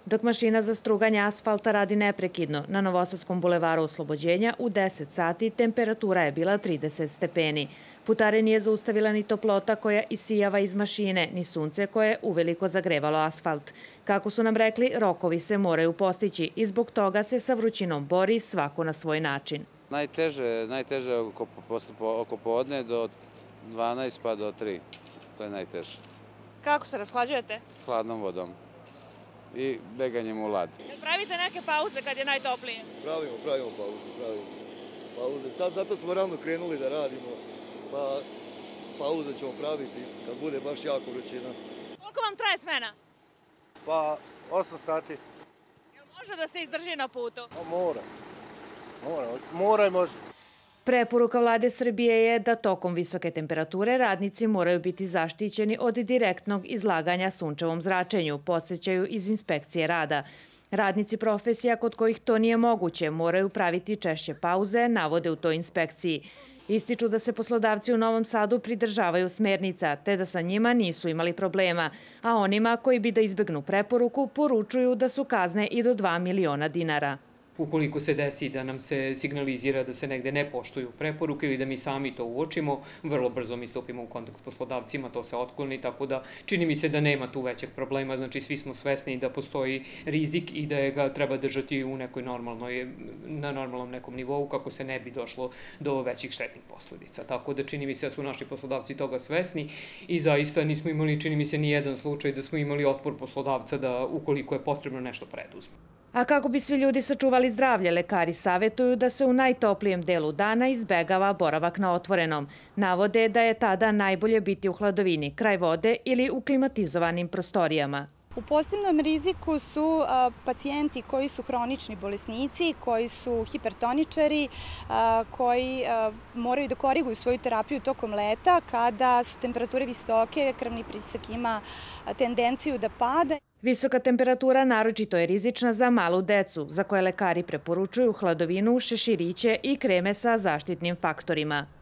Dok mašina za struganje asfalta radi neprekidno, na Novosadskom bulevaru Oslobođenja u 10 sati temperatura je bila 30 stepeni. Putare nije zaustavila ni toplota koja isijava iz mašine, ni sunce koje je uveliko zagrevalo asfalt. Kako su nam rekli, rokovi se moraju postići i zbog toga se sa vrućinom bori svako na svoj način. Najteže oko podne do 12 pa do 3. To je najteže. Kako se rashlađujete? Hladnom vodom i beganjem u lad. Pravite neke pauze kad je najtoplije? Pravimo pauze. Sad zato smo rano krenuli da radimo, pa pauze ćemo praviti kad bude baš jako vrućina. Koliko vam traje smena? Pa 8 sati. Jel može da se izdrži na putu? Mora i može. Preporuka Vlade Srbije je da tokom visoke temperature radnici moraju biti zaštićeni od direktnog izlaganja sunčevom zračenju, podsećaju iz inspekcije rada. Radnici profesija kod kojih to nije moguće moraju praviti češće pauze, navode u toj inspekciji. Ističu da se poslodavci u Novom Sadu pridržavaju smernica, te da sa njima nisu imali problema, a onima koji bi da izbegnu preporuku poručuju da su kazne i do 2 miliona dinara. Ukoliko se desi da nam se signalizira da se negde ne poštuju preporuke ili da mi sami to uočimo, vrlo brzo mi stupimo u kontakt s poslodavcima, to se otkloni, tako da čini mi se da nema tu većeg problema, znači svi smo svesni da postoji rizik i da ga treba držati u nekoj na normalnom nekom nivou kako se ne bi došlo do većih štetnih posledica. Tako da čini mi se da su naši poslodavci toga svesni i zaista nismo imali, čini mi se, ni jedan slučaj da smo imali otpor poslodavca da ukoliko je potrebno nešto preduzme. A kako bi svi ljudi sačuvali zdravlje, lekari savjetuju da se u najtoplijem delu dana izbegava boravak na otvorenom. Navode da je tada najbolje biti u hladovini, kraj vode ili u klimatizovanim prostorijama. U posebnom riziku su pacijenti koji su hronični bolesnici, koji su hipertoničari, koji moraju da koriguju svoju terapiju tokom leta kada su temperature visoke, krvni pritisak ima tendenciju da pada. Visoka temperatura naročito je rizična za malu decu, za koje lekari preporučuju hladovinu, šeširiće i kreme sa zaštitnim faktorima.